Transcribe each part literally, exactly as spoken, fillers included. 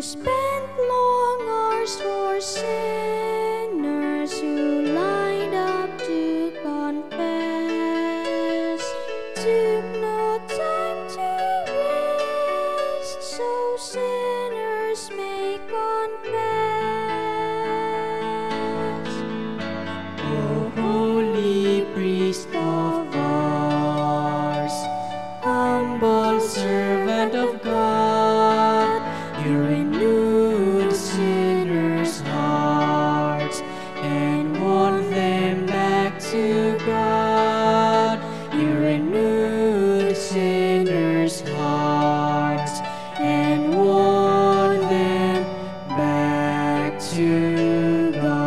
spent long hours for sinners who lined up to confess, took no time to rest, so sinners may confess. O holy priest of ours, humble servant of God, you renewed sinners' hearts and won them back to God. You renewed sinners' hearts and won them back to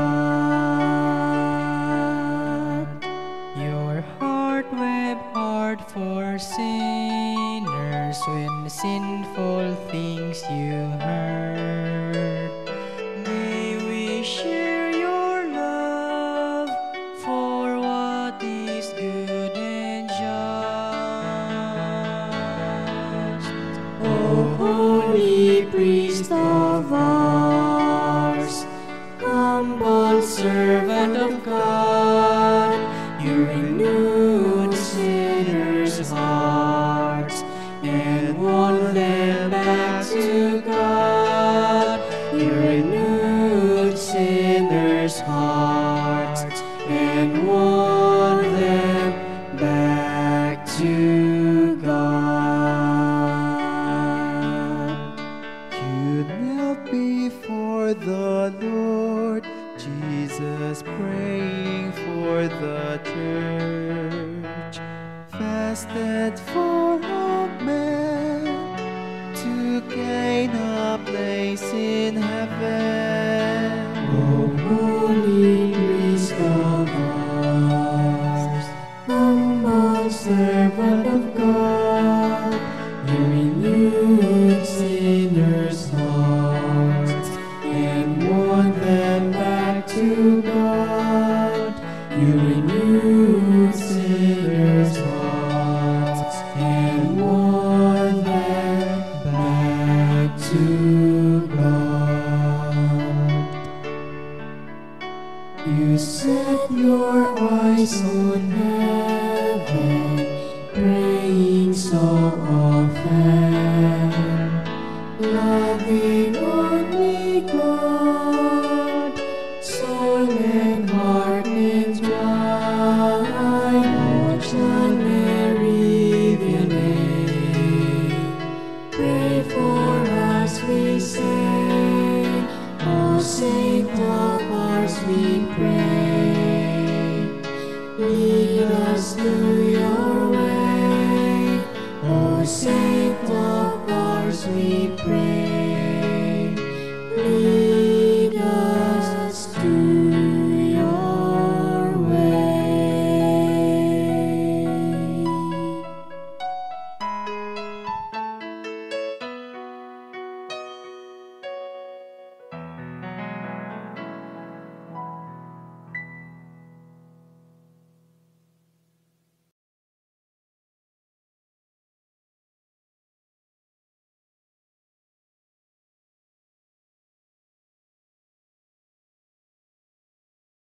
God. Your heart wept hard for sinners when sinful things you heard. May we share your love for what is good and just. O holy priest of ours, humble servant of God, you renewed sinners' hearts and won them back to God. You renewed sinners' hearts and won them back to God. You knelt before the Lord Jesus, praying for the church, fasted for all men to gain a place in heaven. O holy priest of ours, humble servant of God, you renewed sinners' hearts and won them back to God. You renewed sinners' hearts and won them back to God. You set your eyes on heaven, praying so often, loving only God, soul and heart entwined. Watch on Mary Vianney, pray for us, we say. O Saint of ours, we pray, lead us to